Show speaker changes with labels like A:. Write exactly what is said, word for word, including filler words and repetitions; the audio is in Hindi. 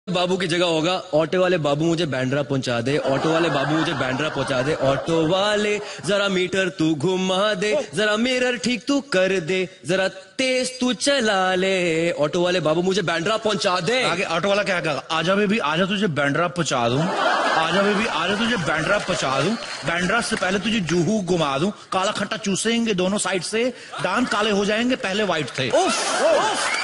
A: बाबू की जगह होगा ऑटो वाले बाबू मुझे बैंड्रा पहुंचा दे, ऑटो वाले बाबू मुझे बैंड्रा पहुंचा दे, ऑटो वाले जरा मीटर तू घुमा दे, जरा मिरर ठीक तू कर दे, जरा तेज तू चला ले, ऑटो वाले बाबू मुझे बैंड्रा पहुंचा दे।
B: आगे ऑटो वाला क्या कहा? आजा बेबी आजा तुझे बैंड्रा पहुंचा दूं, आजा बेबी आजा तुझे बैंड्रा पहुंचा दूं, बैंड्रा से पहले तुझे जूहू घुमा दूं, काला खट्टा चूसेंगे दोनों साइड से, दांत काले हो जाएंगे पहले व्हाइट थे।
A: उफ, उफ।